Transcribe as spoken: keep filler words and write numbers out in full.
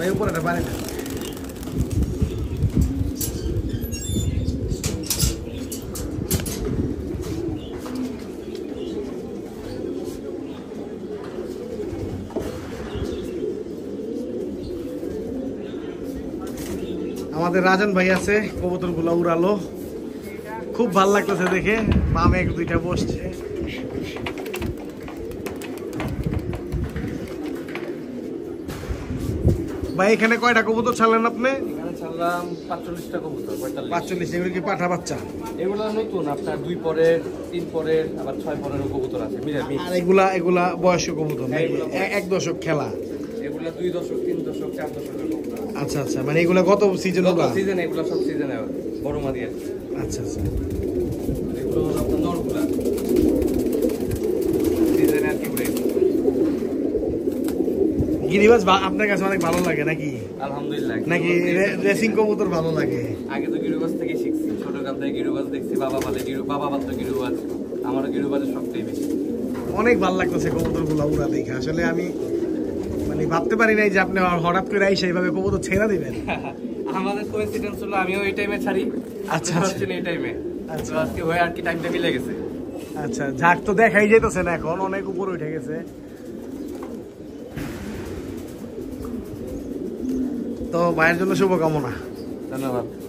ভাই উপরে একটা পানি দেন। আমাদের রাজন ভাই আছে, কবুতর গুলা উড়ালো, খুব ভাল লাগতেছে দেখে। বামে এক দুইটা বসছে। ভাই এখানে কয়টা কবুতর ছাড়লেন আপনি? এখানে ছাড়লাম পাঁচচল্লিশটা কবুতর। পাঁচচল্লিশ। এগুলো কি পাঠা বাচ্চা? এগুলো নতুন, আপনার দুই পরের, তিন পরের, আবার ছয় পরেরও কবুতর আছে। আর এগুলা এগুলা বয়স্ক কবুতর নাকি? এক দশক খেলা? এগুলা দুই দশক, তিন দশক, চার দশকের কবুতর। আচ্ছা আচ্ছা, মানে এগুলা কত সিজন? সিজন এগুলো সব সিজনে বড় মাদি আর কি। আচ্ছা আচ্ছা, এগুলো হলো আপনার নরগুলা সিজনে আর কি উড়ে। গিরিবাজ আপনার কাছে অনেক ভালো লাগে নাকি? আলহামদুলিল্লাহ। নাকি রেসিং কবুতর ভালো লাগে? আগে তো গিরিবাজ থেকে শিখছি, ছোট কাল থেকে গিরিবাজ দেখছি, বাবা পালে গিরু, বাবা পালতো গিরিবাজ, আমারও গিরিবাজের সবটাই বেশি। অনেক ভালো লাগতেছে কবুতর গুলা উড়া দেখে। আসলে আমি মানে ভাবতে পারি নাই যে আপনি হঠাৎ করে আইসা এইভাবে কবুতর ছেড়ে দিবেন। আমাদের কোইন্সিডেন্স হলো আমিও এই টাইমে ছাড়ি। আচ্ছা আচ্ছা, এই টাইমে আচ্ছা আজকে হয়ে আর কি টাইমটা মিলে গেছে। আচ্ছা, ঝাঁক তো দেখাই যেতেছে না এখন, অনেক উপরে উঠে গেছে। তো ভাইয়ের জন্য শুভকামনা। ধন্যবাদ।